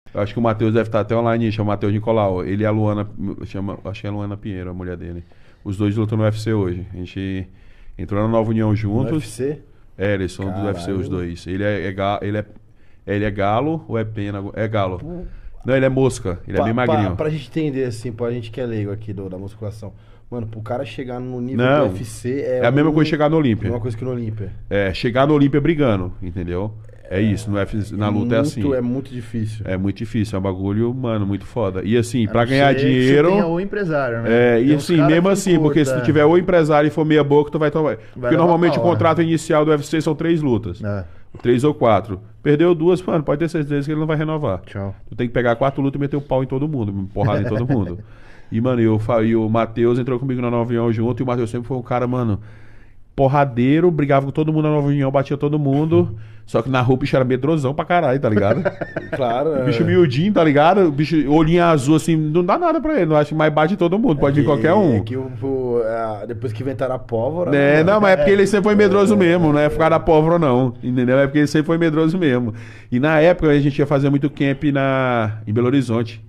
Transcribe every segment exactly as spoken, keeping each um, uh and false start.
Eu acho que o Matheus deve estar até online, chama Matheus Nicolau. Ele e a Luana, chama, acho que é a Luana Pinheiro, a mulher dele. Os dois lutam no U F C hoje. A gente entrou na Nova União juntos. No U F C? É, eles são do U F C os dois. Ele é, é, ga- ele é, ele é galo ou é pena? É galo. Não, ele é mosca. Ele Pa- é bem pa- magrinho. Pra gente entender, assim, pra gente que é leigo aqui do, da musculação. Mano, pro cara chegar no nível Não, do U F C é. É a mesma um- coisa chegar no É Olímpia. uma coisa que no Olímpia. É, chegar no Olímpia brigando, entendeu? É isso, no U F C, na luta é muito, assim. É muito difícil. É muito difícil, é um bagulho, mano, muito foda. E assim, A pra não ganhar ser que você dinheiro. tenha o empresário, né? É, e Tem uns assim, cara mesmo que assim, porque se tu curta- tiver o empresário e for meia boca, tu vai tomar. Porque levar normalmente o uma hora. contrato inicial do U F C são três lutas. É, Três ou quatro. Perdeu duas, mano, pode ter certeza que ele não vai renovar. tchau. Tu tem que pegar quatro lutas e meter o pau em todo mundo, porrada em todo mundo. E, mano, eu, fa- e o Matheus entrou comigo na Nova União junto, e o Matheus sempre foi um cara, mano, porradeiro, brigava com todo mundo na Nova União, batia todo mundo. Só que na rua o bicho era medrosão pra caralho, tá ligado? Claro, O bicho é. miudinho, tá ligado? O bicho, olhinho azul, assim, não dá nada pra ele, não acho, mas bate todo mundo, pode vir qualquer um. É que o, o- a- depois que inventaram a pólvora. É, né, não, mano? mas é porque ele sempre foi medroso mesmo, não é por causa da pólvora, não. Entendeu? É porque ele sempre foi medroso mesmo. E na época a gente ia fazer muito camp na, em Belo Horizonte.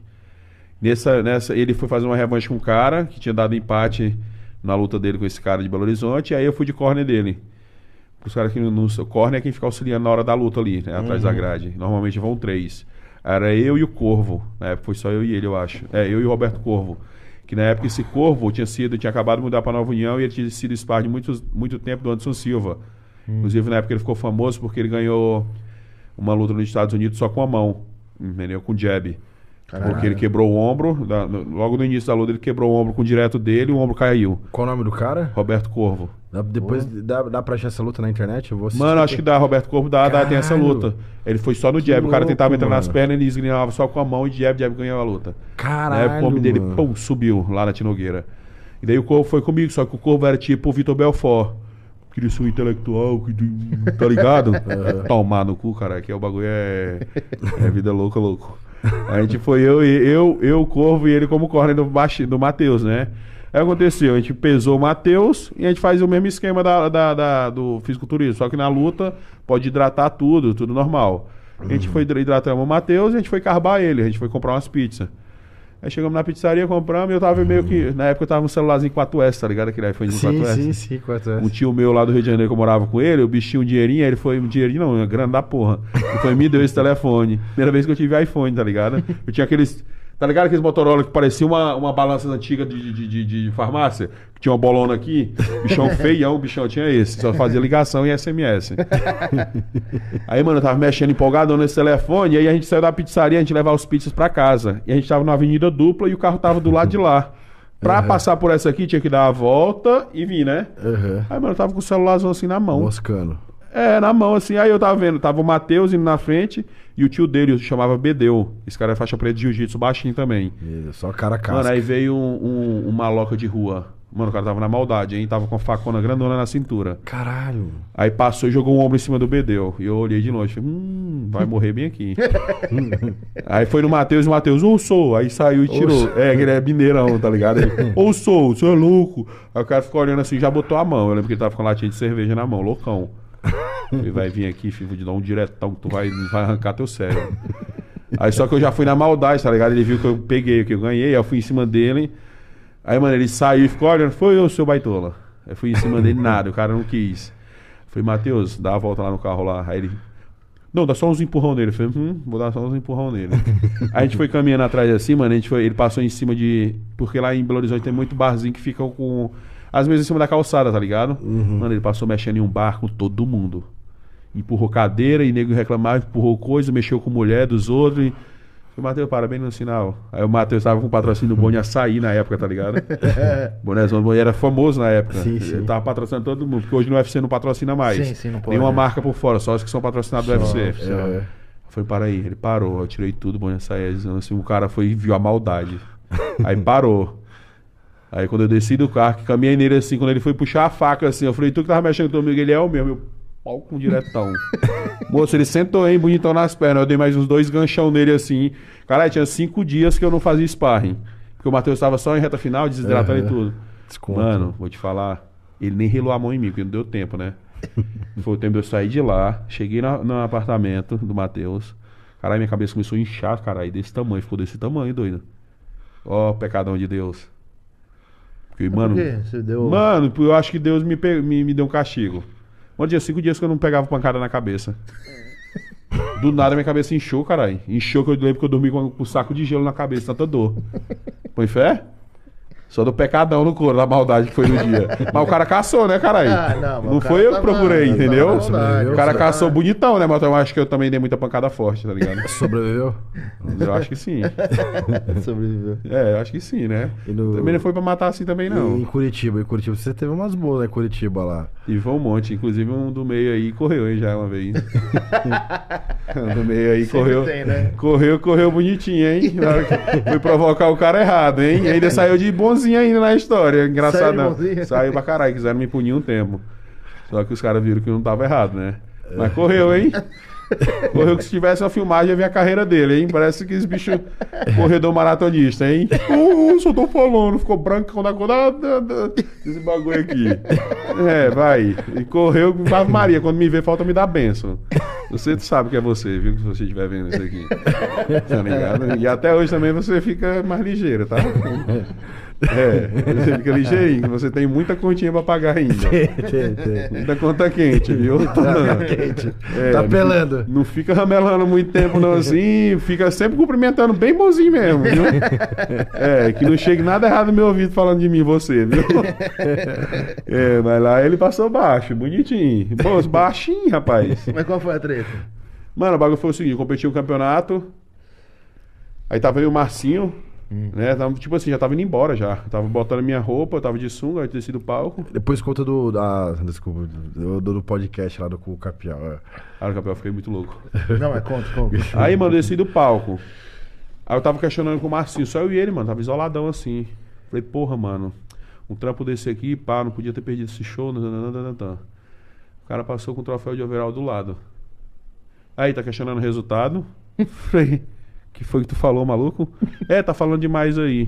Nessa, nessa, ele foi fazer uma revanche com um cara que tinha dado empate na luta dele com esse cara de Belo Horizonte, e aí eu fui de corner dele. Os caras que não. não- O corner é quem fica auxiliando na hora da luta ali, né, atrás da grade. Normalmente vão três. Era eu e o Corvo. Na época foi só eu e ele, eu acho. É, eu e o Roberto Corvo. Que na época esse Corvo tinha sido, tinha acabado de mudar pra Nova União e ele tinha sido spar de muitos, muito tempo do Anderson Silva. Inclusive na época ele ficou famoso porque ele ganhou uma luta nos Estados Unidos só com a mão. Entendeu? Com jab. Porque ele quebrou o ombro, da- no- logo no início da luta ele quebrou o ombro com o direto dele e o ombro caiu. Qual o nome do cara? Roberto Corvo. Dá- depois dá, dá pra achar essa luta na internet? Eu vou assistir. Mano, acho que dá, Roberto Corvo dá, dá, tem essa Caralho. luta. Ele foi só no jab, o cara louco, tentava entrar nas mano. pernas, ele esgrinava só com a mão e jab, jab ganhou a luta. Caralho. Aí o nome dele, mano. pum, subiu lá na Tinogueira. E daí o Corvo foi comigo, só que o Corvo era tipo o Vitor Belfort. Queria ser um intelectual, que, tá ligado? Tomar no cu, cara, que é o bagulho é, é vida louca, louco. A gente foi eu, e- eu, eu, o Corvo e ele como corner do, baixi- do Matheus, né? Aí aconteceu, a gente pesou o Matheus e a gente faz o mesmo esquema da, da- da- do fisiculturismo, só que na luta pode hidratar tudo, tudo normal. A gente foi hidratando o Matheus e a gente foi carbar ele, a gente foi comprar umas pizzas. Aí chegamos na pizzaria, compramos e eu tava meio que. Na época eu tava no celularzinho quatro S, tá ligado? Aquele iPhone de Sim, quatro S. sim, sim, quatro Um S. tio meu lá do Rio de Janeiro que eu morava com ele, o bichinho um dinheirinho, aí ele foi, um dinheirinho não, uma grana da porra. Ele foi, me deu esse telefone. Primeira vez que eu tive iPhone, tá ligado? Eu tinha aqueles, tá ligado aqueles Motorola que parecia uma, uma balança antiga de, de, de, de farmácia? Que tinha uma bolona aqui, bichão feião, bichão tinha esse, só fazia ligação e S M S. Aí, mano, eu tava mexendo empolgadão nesse telefone, e aí a gente saiu da pizzaria, a gente levava os pizzas pra casa. E a gente tava numa avenida dupla e o carro tava do lado de lá. Pra passar por essa aqui, tinha que dar a volta e vir, né? Aham. Aí, mano, eu tava com o celulárzão assim na mão. Moscando. É, na mão, assim. Aí eu tava vendo, tava o Matheus indo na frente e o tio dele, se chamava Bedeu. Esse cara é faixa preta de jiu-jitsu, baixinho também. Beleza, só cara a casca. Mano, aí veio um, um, um maloca de rua. Mano, o cara tava na maldade, hein? Tava com a facona grandona na cintura. Caralho. Aí passou e jogou um ombro em cima do Bedeu. E eu olhei de longe, falei, hum, vai morrer bem aqui. Aí foi no Matheus e o Matheus, ou sou. Aí saiu e tirou. É, que ele é mineirão, tá ligado? Ele, ou sou, o senhor é louco. Aí o cara ficou olhando assim, já botou a mão. Eu lembro que ele tava com latinha de cerveja na mão, loucão. Ele vai vir aqui, filho, vou te dar um diretão que tu vai, vai arrancar teu cérebro. Aí só que eu já fui na maldade, tá ligado? Ele viu que eu peguei, que eu ganhei, aí eu fui em cima dele. Aí, mano, ele saiu e ficou olhando, foi eu, seu baitola. Eu fui em cima dele, nada, o cara não quis. Falei, Matheus, dá a volta lá no carro lá. Aí ele, não, dá só uns empurrão nele. Eu falei, hum, vou dar só uns empurrão nele. Aí a gente foi caminhando atrás assim, mano, a gente foi, ele passou em cima de... Porque lá em Belo Horizonte tem muito barzinho que fica com as mesas em cima da calçada, tá ligado? Mano, ele passou mexendo em um bar com todo mundo. Empurrou cadeira e nego reclamava, empurrou coisa, mexeu com mulher dos outros e... Falei, Matheus, parabéns no sinal. Aí o Matheus tava com o patrocínio do Boni Açaí na época, tá ligado? Bonézão do Boni era famoso na época. Sim, sim. Ele tava patrocinando todo mundo, porque hoje no U F C não patrocina mais. Sim, sim, não pode, Nenhuma né? marca por fora, só os que são patrocinados do U F C. É. Eu falei, para aí. Ele parou, eu tirei tudo, Boni Açaí. Assim, o cara foi e viu a maldade. Aí parou. Aí quando eu desci do carro, que caminhei nele assim, quando ele foi puxar a faca assim, eu falei, tu que tava mexendo comigo, ele é o mesmo. Eu, pau com diretão. Moço, ele sentou, hein, bonitão nas pernas. Eu dei mais uns dois ganchão nele assim. Caralho, tinha cinco dias que eu não fazia sparring. Porque o Matheus tava só em reta final, desidratando Uhum. e tudo. Desconto. Mano, vou te falar. Ele nem relou a mão em mim, porque não deu tempo, né? Foi o tempo de eu sair de lá. Cheguei na- no apartamento do Matheus. Caralho, minha cabeça começou a inchar, caralho, desse tamanho. Ficou desse tamanho, doido. Ó, pecadão de Deus. Porque, mano... Por quê? Você deu... Mano, eu acho que Deus me, pe... me, me deu um castigo. Um dia, cinco dias que eu não pegava pancada na cabeça. Do nada minha cabeça inchou, caralho. Inchou que eu lembro que eu dormi com um saco de gelo na cabeça, tanta dor. Põe fé? Só do pecadão no couro, da maldade que foi no dia. Mas o cara caçou, né, caralho? Ah, não, mas não o cara foi eu que tava- procurei, tava entendeu? na maldade, O cara você caçou tá- bonitão, né? Mas eu acho que eu também dei muita pancada forte, tá ligado? Sobreviveu? Eu acho que sim. Sobreviveu. É, eu acho que sim, né? E no- Também não foi pra matar assim também, não. E em Curitiba, em Curitiba. Você teve umas boas, né, em Curitiba lá. E foi um monte, inclusive um do meio aí correu, hein, já uma vez. Um do meio aí Sempre correu. tem, né? Correu, correu bonitinho, hein? Na hora que Foi provocar o cara errado, hein? E ainda saiu de bonzinho ainda na história. Engraçado, Saiu de não. bonzinho? Saiu pra caralho, quiseram me punir um tempo. Só que os caras viram que não tava errado, né? Mas correu, hein? Correu que se tivesse uma filmagem ia ver a carreira dele, hein? Parece que esse bicho corredor maratonista, hein? Uh, só tô falando, ficou brancão da cor da, da, da- desse bagulho aqui. É, vai. E correu, Ave Maria, quando me vê, falta me dar benção. Você sabe que é você, viu? Se você estiver vendo isso aqui. Tá ligado? E até hoje também você fica mais ligeiro, tá? É, você fica ligeirinho, você tem muita continha pra pagar ainda. Tem, tem. Muita conta quente, viu? Quente. É, Tá não- pelando. Não fica ramelando muito tempo não assim, fica sempre cumprimentando bem bonzinho mesmo, viu? É, que não chegue nada errado no meu ouvido falando de mim, você, viu? É, mas lá ele passou baixo, bonitinho. Pô, baixinho, rapaz. Mas qual foi a treta? Mano, o bagulho foi o seguinte, eu competi um campeonato, aí tava eu e o Marcinho, né? Tava, tipo assim, já tava indo embora já. Tava botando minha roupa, eu tava de sunga, eu desci do palco. Depois conta do. Da, desculpa, do, do podcast lá do com o Capial. é. Aí o Capel, eu fiquei muito louco. Não, é conta, conta. Aí, mano, eu desci do palco. Aí eu tava questionando com o Marcinho, só eu e ele, mano, tava isoladão assim. Falei, porra, mano, um trampo desse aqui, pá, não podia ter perdido esse show. Nananana. O cara passou com o troféu de overall do lado. Aí, tá questionando o resultado. Falei, que foi que tu falou, maluco? É, tá falando demais aí.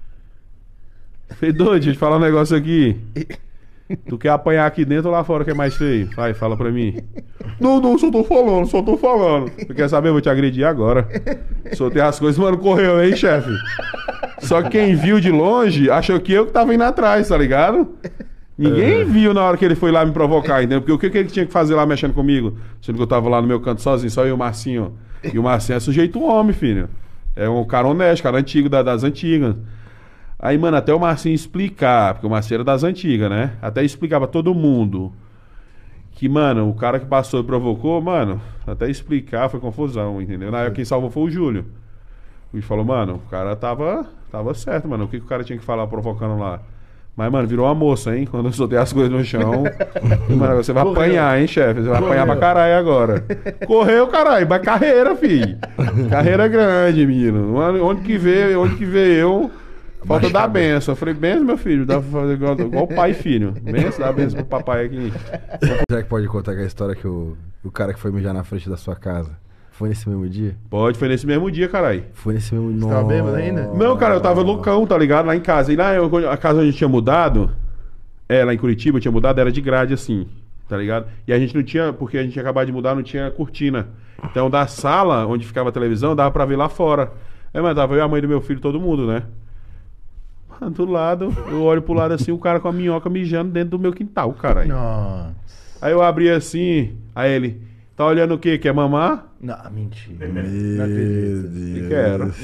Falei, doido, deixa eu te falar um negócio aqui. Tu quer apanhar aqui dentro ou lá fora que é mais feio? Vai, fala pra mim. Não, não, só tô falando, só tô falando. Tu quer saber? Eu vou te agredir agora. Soltei as coisas, mano, correu, hein, chefe? Só que quem viu de longe achou que eu que tava indo atrás, tá ligado? Ninguém viu na hora que ele foi lá me provocar, entendeu? Porque o que, que ele tinha que fazer lá mexendo comigo? Sendo que eu tava lá no meu canto sozinho, só eu e o Marcinho. E o Marcinho é sujeito homem, filho. É um cara honesto, cara antigo, da- das antigas. Aí, mano, até o Marcinho explicar, porque o Marcinho era das antigas, né? Até explicar pra todo mundo que, mano, o cara que passou e provocou, mano, até explicar foi confusão, entendeu? Na época quem salvou foi o Júlio. O Júlio falou, mano, o cara tava, tava certo, mano. O que, que o cara tinha que falar provocando lá? Mas, mano, virou uma moça, hein? Quando eu soltei as coisas no chão. Mano, você vai Correu. apanhar, hein, chefe? Você vai apanhar pra Correu. caralho agora. Correu, caralho. Mas carreira, filho. Carreira grande, menino. Onde que vê, onde que vê eu... Falta dar benção. Eu falei, benção, meu filho. Dá pra fazer igual, igual pai e filho. Benção, dá benção pro papai aqui. Será que pode contar a história que o, o cara que foi mijar na frente da sua casa foi nesse mesmo dia? Pode, foi nesse mesmo dia, caralho. Foi nesse mesmo dia. Você tava bêbado ainda? Não, cara, eu tava loucão, tá ligado? Lá em casa. E lá, eu- a casa onde a gente tinha mudado, é, lá em Curitiba, tinha mudado, era de grade assim, tá ligado? E a gente não tinha, porque a gente tinha acabado de mudar, não tinha cortina. Então, da sala onde ficava a televisão, dava pra ver lá fora. É, mas tava eu e a mãe do meu filho, todo mundo, né? Mano, do lado, eu olho pro lado assim, o cara com a minhoca mijando dentro do meu quintal, caralho. Nossa. Aí eu abri assim, aí ele, tá olhando o quê? Quer mamar? Não, mentira. Meu Não acredito. Deus. Quero.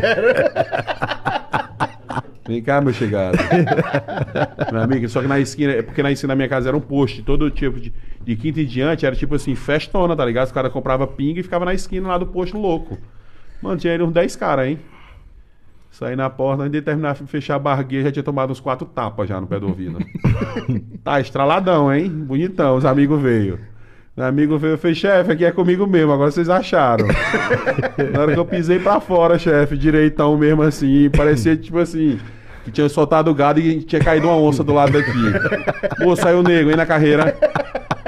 Vem cá, meu chegado. Meu amigo, só que na esquina, é porque na esquina da minha casa era um posto, todo tipo de, de quinta em diante, era tipo assim, festona, tá ligado? Os caras compravam pinga e ficava na esquina lá do posto louco. Mano, tinha aí uns dez caras, hein? Saí na porta, antes de terminar de fechar a bargueira, já tinha tomado uns quatro tapas já no pé do ouvido. Tá, estraladão, hein? Bonitão, os amigos veio. O amigo veio, eu falei, chefe, aqui é comigo mesmo, agora vocês acharam. Na hora que eu pisei pra fora, chefe, direitão mesmo assim, parecia tipo assim, que tinha soltado o gado e tinha caído uma onça do lado daqui. Pô, saiu o nego, hein, na carreira.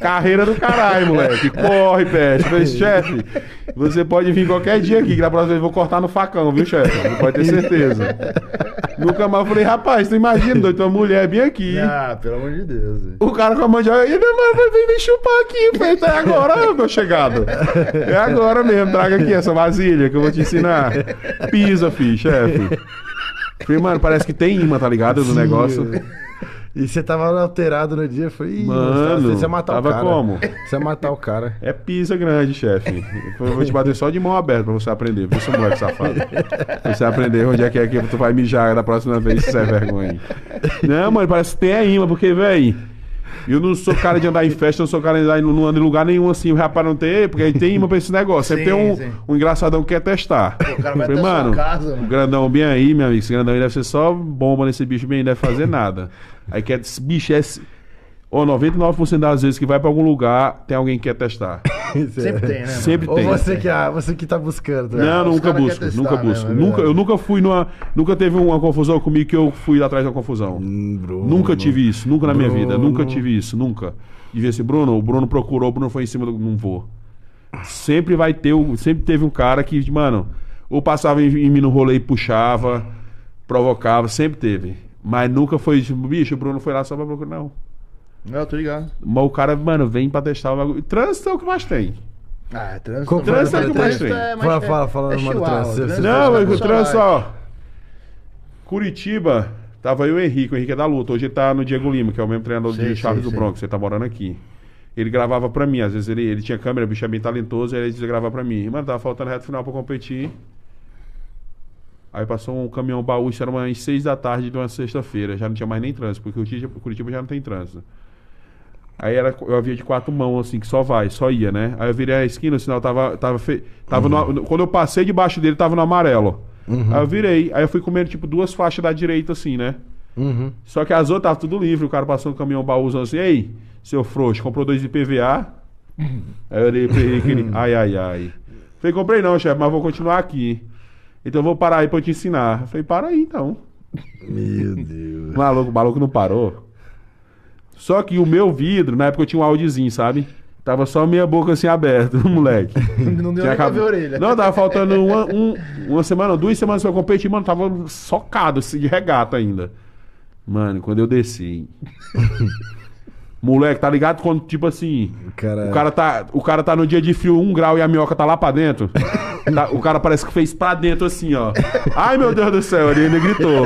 Carreira do caralho, moleque. Corre, peste. Eu falei, chefe, você pode vir qualquer dia aqui, que da próxima vez eu vou cortar no facão, viu, chefe? Não pode ter certeza. Nunca mais eu falei, rapaz, tu imagina, doido, tua mulher bem aqui. Ah, pelo amor de Deus. velho. O cara com a mandioca, ele, mano, vem me chupar aqui. Eu falei, é agora, meu chegado. É agora mesmo, traga aqui essa vasilha que eu vou te ensinar. Pisa, filho, chefe. Falei, mano, parece que tem imã, tá ligado, no negócio. E você tava alterado no dia, foi. Ih, Mano, você ia matar tava o cara. como? Você ia matar o cara. É pisa grande, chefe. Eu vou te bater só de mão aberta pra você aprender. Viu, seu moleque safado? Pra você aprender onde é que é que tu vai mijar da próxima vez, se você é vergonha. Não, mano, parece que tem a imã, porque, velho, eu não sou cara de andar em festa, não sou cara de andar em, não ando em lugar nenhum assim, o rapaz não tem, porque aí tem imã pra esse negócio. Sempre Sim, tem um, sim. um engraçadão que quer testar. O cara vai Eu falei, até a sua mano, casa, o mano. grandão bem aí, meu amigo, esse grandão aí deve ser só bomba nesse bicho bem, não deve fazer nada. Aí quer, esse bicho é... Ó, noventa e nove por cento das vezes que vai pra algum lugar, tem alguém que quer testar. Sempre tem, né? Sempre Ou tem. você que, ah, você que tá buscando. Tá? Não, os nunca cara quer busco, testar nunca mesmo, busco. é nunca, verdade. eu nunca fui numa. Nunca teve uma confusão comigo que eu fui atrás da confusão. Hum, Bruno. Nunca tive isso, nunca na minha vida. Bruno. Nunca tive isso, nunca. E ver assim, Bruno, o Bruno procurou, o Bruno foi em cima do. Não vou. Sempre vai ter, o- sempre teve um cara que, mano, ou passava em, em mim no rolê e puxava, provocava, sempre teve. Mas nunca foi, tipo, bicho, o Bruno foi lá só pra procurar, não. Não, eu tô ligado. Mas o cara, mano, vem pra testar o bagulho. Trânsito é o que mais tem. Ah, trânsito. Como Trânsito é o que mais trânsito tem. é mais- Fala, fala, fala é no modo chihuahua, trânsito. trânsito Não, é mas o mais trânsito, suave. ó. Curitiba, tava eu e o Henrique, o Henrique é da luta. Hoje ele tá no Diego Lima, que é o mesmo treinador Sei, de Chaves sei, do sei. Bronx, ele tá morando aqui. Ele gravava pra mim, às vezes ele, ele tinha câmera, o bicho é bem talentoso, aí ele dizia gravar pra mim. Mano, tava faltando reto final pra competir. Aí passou um caminhão baú, isso era umas seis da tarde de uma sexta-feira, já não tinha mais nem trânsito, porque o Curitiba, Curitiba já não tem trânsito. Aí era, eu havia de quatro mãos, assim, que só vai, só ia, né? Aí eu virei a esquina, o sinal tava. tava, fe... tava no- quando eu passei debaixo dele, tava no amarelo. Aí eu virei, aí eu fui comendo, tipo, duas faixas da direita, assim, né? Uhum. Só que as outras tava tudo livre, o cara passou um caminhão baúzão assim, ei, seu frouxo, comprou dois de I P V A? Aí eu olhei pra ele, aquele, ai, ai, ai. Falei, comprei não, chefe, mas vou continuar aqui. Então eu vou parar aí pra eu te ensinar. Eu falei, para aí então. Meu Deus. Maluco, o maluco não parou. Só que o meu vidro, na época eu tinha um audiozinho, sabe? Tava só meia boca assim aberta, moleque. Não deu Tinha nem pra acab- ver a orelha. Não, tava faltando uma, um- uma semana, duas semanas pra eu competir, mano, tava socado, assim, de regata ainda. Mano, quando eu desci. Moleque, tá ligado? Quando, tipo assim, Cara... o cara tá, o cara tá no dia de frio, um grau e a minhoca tá lá pra dentro. Tá- o cara parece que fez pra dentro assim, ó. Ai, meu Deus do céu, ele ainda gritou.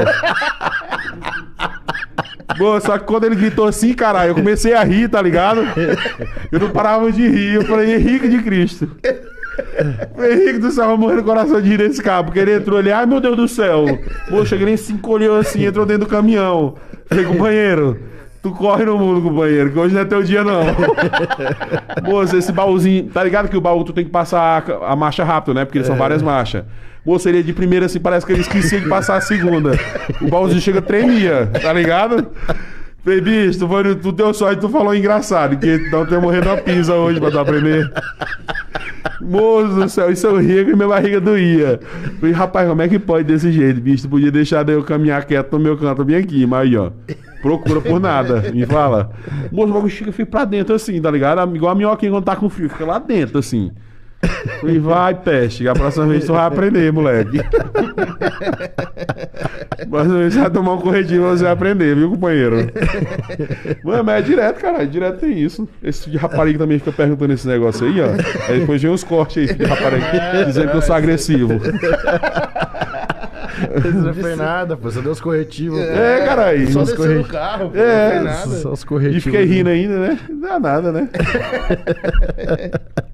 Boa, só que quando ele gritou assim, caralho, eu comecei a rir, tá ligado? Eu não parava de rir. Eu falei, Henrique de Cristo. Falei, Henrique do céu, vai morrer no coração de rir desse cara. Porque ele entrou ali, ai meu Deus do céu. Poxa, ele nem se encolheu assim, entrou dentro do caminhão. Falei, companheiro, tu corre no mundo, companheiro, que hoje não é teu dia, não. Moça, esse baúzinho, tá ligado que o baú tu tem que passar a, a marcha rápido, né? Porque eles são várias marchas. Moça, ele de primeira assim, parece que ele esquecia de passar a segunda. O baúzinho chega tremia, tá ligado? Falei, bicho, tu, foi, no- tu deu sorte, tu falou engraçado, que então tu ia morrer na pizza hoje pra tu aprender. Moço do céu, isso eu ria que minha barriga doía. Falei, rapaz, como é que pode desse jeito, bicho? Tu podia deixar eu caminhar quieto no meu canto bem aqui, mas aí, ó. Procura por nada, me fala. Moço, o bagulho chega, fica pra dentro assim, tá ligado? Igual a minhoquinha quando tá com frio, fica lá dentro assim. Falei, vai, peste, que a próxima vez tu vai aprender, moleque. A próxima vez você vai tomar um corretivo, você vai aprender, viu, companheiro? Mano, mas é direto, caralho, direto tem isso. Esse de rapariga também fica perguntando esse negócio aí, ó. Aí depois vem uns cortes aí de rapariga dizendo que eu sou agressivo. Isso não foi nada, pô. Só deu os corretivos. É, caralho. Só Uns desceu corre- no carro, pô, É, não tem nada. Só os E corretivos. fiquei rindo ainda, né? Não dá nada, né?